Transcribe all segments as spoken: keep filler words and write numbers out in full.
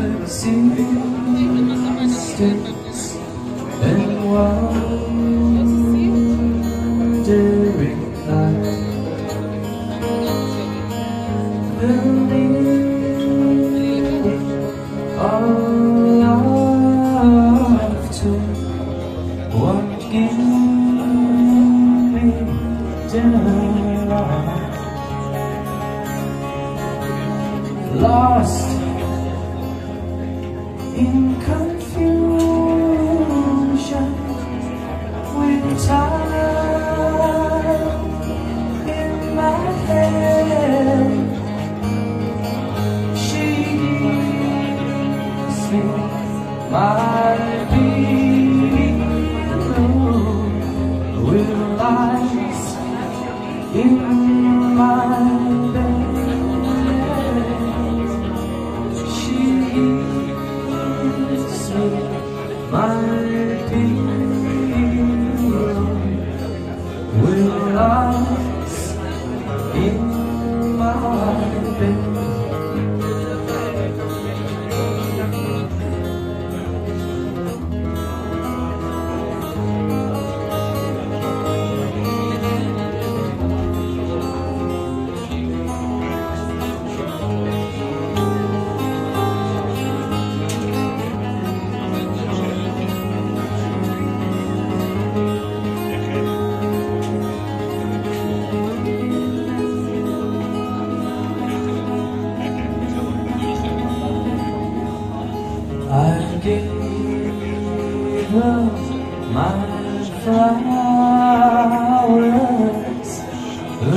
existence and wandering light, the meaning of laughter won't give me delight. Lost in confusion with time in my head, she gives me my being with lies in my bed. My pillow will rise in my bed. I gave her my flowers, the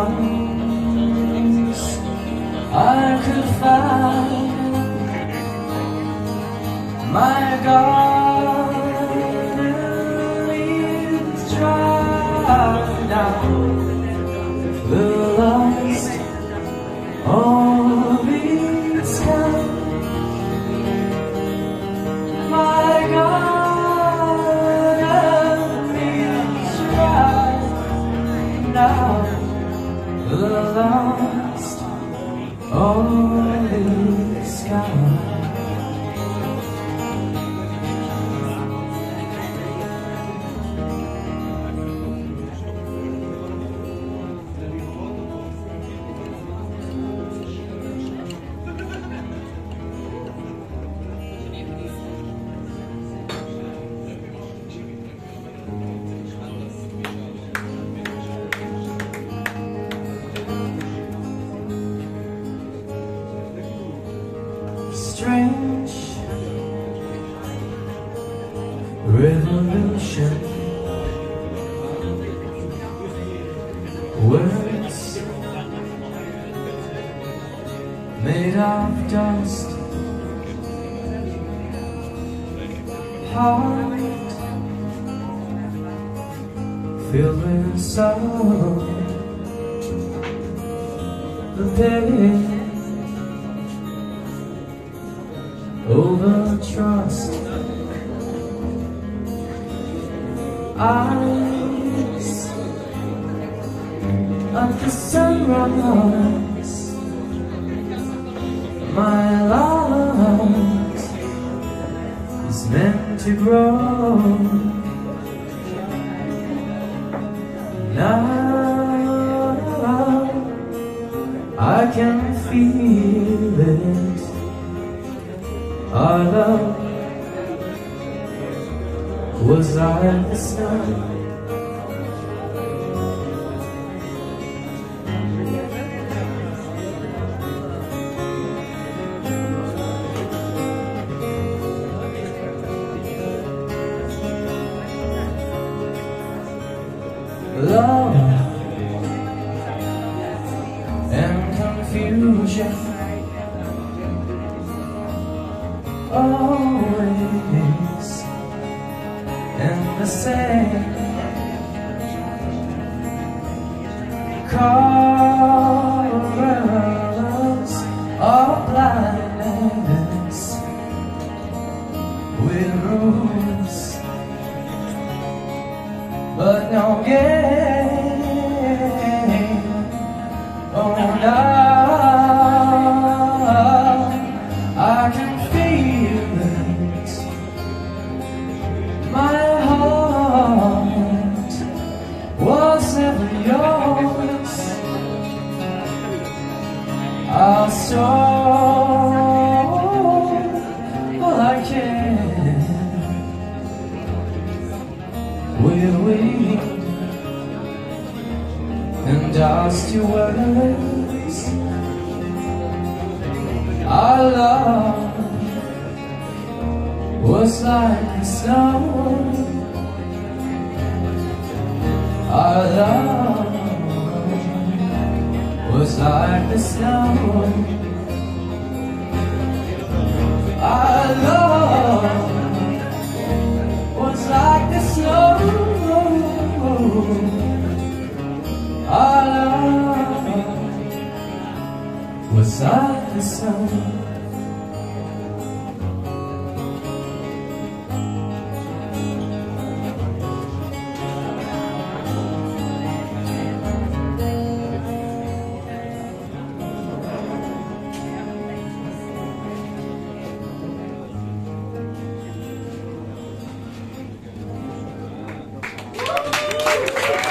ones I could find. My garden is dry now, the last of its kind. My garden is dry now, the last of its kind. Strange revolution, words made of dust, heart filled with sorrow, the pain over trust, eyes at the sunrise, my life is meant to grow. Now I can feel it. Our love was like the sun. Love and confusion always in the same chorus of blindness with rules, but no game. Oh no, I I can feel it. My heart was ever yours. I'll store all I can. We'll wait and dust your words. Our love was like the snow. Our love was like the snow. Our love was like the snow. Our love was like the snow. Thank you.